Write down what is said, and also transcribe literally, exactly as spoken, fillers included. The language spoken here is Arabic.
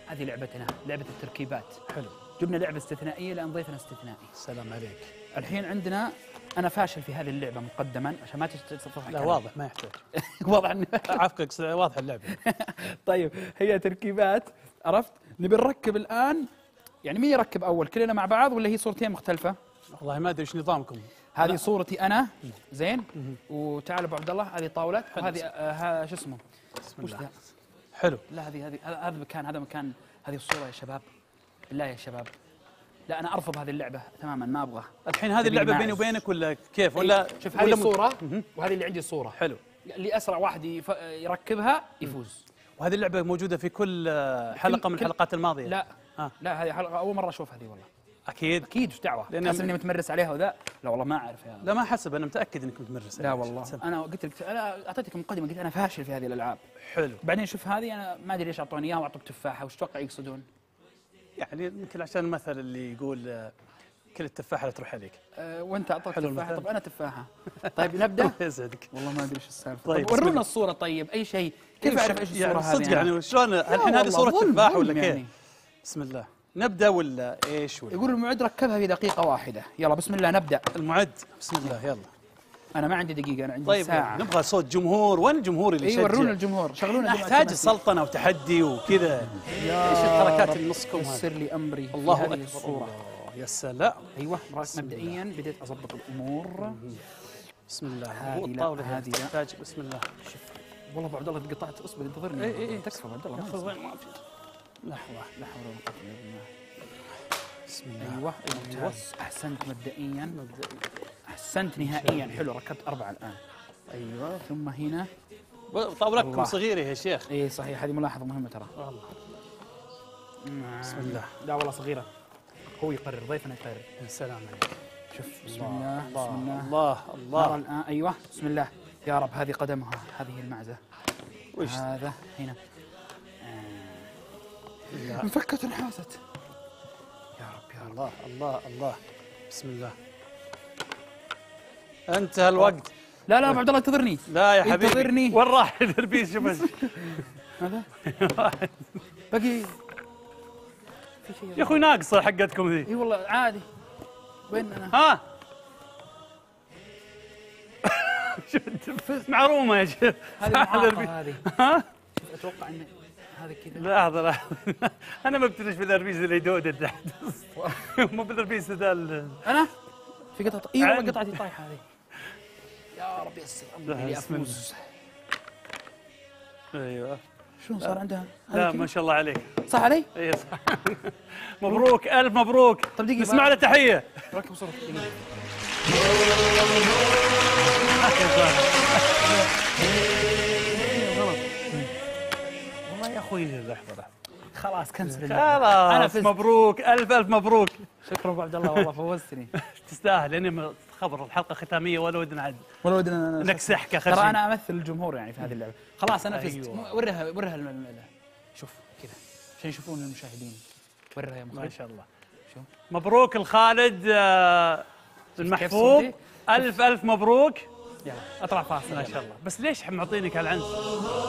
هذه لعبتنا، لعبة التركيبات. حلو. جبنا لعبة استثنائية لأن ضيفنا استثنائي. سلام عليك. الحين عندنا أنا فاشل في هذه اللعبة مقدما عشان ما تستطيع. لا واضح ما يحتاج. واضح إنه عفقك واضح اللعبة. طيب هي تركيبات، عرفت؟ نبي نركب الآن، يعني مين يركب أول؟ كلنا مع بعض ولا هي صورتين مختلفة؟ والله ما أدري إيش نظامكم. هذه صورتي أنا، زين؟ وتعال أبو عبد الله، هذه طاولة، وهذه آه شو اسمه؟ بسم وش الله. ذا؟ حلو. لا هذه هذه هذا مكان، هذا مكان، هذه الصورة يا شباب. بالله يا شباب. لا أنا أرفض هذه اللعبة تماما، ما أبغى. الحين هذه اللعبة بيني وبينك ولا كيف؟ ولا شوف هذه صورة وهذه اللي عندي صورة. حلو. اللي أسرع واحد يف... يركبها يفوز. وهذه اللعبة موجودة في كل حلقة من الحلقات الماضية؟ لا آه. لا هذه حلقة أول مرة أشوف هذه والله. أكيد أكيد وش دعوة؟ لأن حاسس إني متمرس عليها وذا. لا والله ما أعرف يا لا ما حسب، أنا متأكد إنك متمرس. لا والله أنا قلت لك، أنا أعطيتك مقدمة، قلت أنا فاشل في هذه الألعاب. حلو. بعدين شوف هذه أنا ما أدري ليش أعطوني إياها وأعطوك تفاحة، وش تتوقع يقصدون؟ يعني يمكن عشان المثل اللي يقول كل التفاحة لا تروح عليك. أه وأنت أعطوك تفاحة، طب أنا تفاحة. طيب نبدأ؟ يسعدك. والله ما أدري إيش السالفة. طيب ورونا الصورة. طيب أي شيء، كيف أعرف إيش الصورة هذه؟ صدق يعني شلون الحين هذه صورة تفاح ولا كيف؟ يعني. بسم الله نبدأ ولا إيش ولا؟ يقول المعد ركبها في دقيقة واحدة. يلا بسم الله نبدأ. المعد بسم الله يلا. أنا ما عندي دقيقة، أنا عندي طيب ساعة. نبغى صوت جمهور، وين الجمهور اللي يشجع؟ اي ورونا الجمهور، شغلونا. نحتاج السلطنة وتحدي وكذا. ايش الحركات اللي نصكم هذه؟ يسر لي أمري. الله أكبر. الصورة. يا سلام. أيوه مبدئيا بديت أضبط الأمور. بسم الله. هذه لا هذه تحتاج بسم الله. شوف والله أبو عبد الله قطعت، اصبر انتظرني. اي اي تكفى أبو عبد الله. ياخذ وين ما في. لحظة. لا حول ولا قوة إلا بالله. بسم الله. ايوه ممتاز، احسنت مبدئيا. مبدئيا احسنت نهائيا. حلو ركبت أربعة الآن. ايوه ثم هنا طاولتكم صغيرة يا شيخ. اي صحيح، هذه ملاحظة مهمة ترى. والله. بسم الله. لا والله صغيرة. هو يقرر، ضيفنا يقرر. يا سلام عليك. شوف بسم الله بسم الله الله الله الآن. ايوه بسم الله يا رب. هذه قدمها، هذه المعزة. وش هذا هنا آه. انفكت انحازت. يا رب يا رب. الله الله الله. بسم الله. انتهى الوقت. لا لا ابو عبد الله انتظرني. لا يا حبيبي انتظرني. وين راح الدربيس؟ شوف هذا باقي في شيء يا اخوي ناقصه حقتكم ذي. اي والله عادي. وين انا؟ ها معرومه يا شيخ. هذه معاقة هذه. ها اتوقع ان هذا كذا. لحظه لحظه انا ما بتدريش بالدربيس اللي يدود تحت. مو بالدربيس ذا. انا في قطعه. اي والله قطعتي طايحه هذه. يا رب يسر امري افوز. ايوه شلون صار عندها؟ لا ما شاء الله عليك. صح علي؟ اي صح. مبروك الف مبروك. طب دقيقه اسمع له تحيه. ركب صورة دقيقه. والله يا اخوي لحظه لحظه خلاص كنسل. خلاص انا فزت. مبروك الف الف مبروك. شكرا ابو عبد الله والله فوزتني. تستاهل لاني خبر الحلقه ختاميه ولا ودنا عاد ولا ودنا نكسح كخشي. ترى انا امثل الجمهور يعني في هذه اللعبه. خلاص انا فزت. أيوة. وريها وريها شوف كذا عشان يشوفون المشاهدين. وريها يا مخرج. ما شاء الله. شوف مبروك الخالد المحفوظ. الف الف مبروك. يلا اطلع فاصل ما شاء الله. بس ليش معطينك هالعنف؟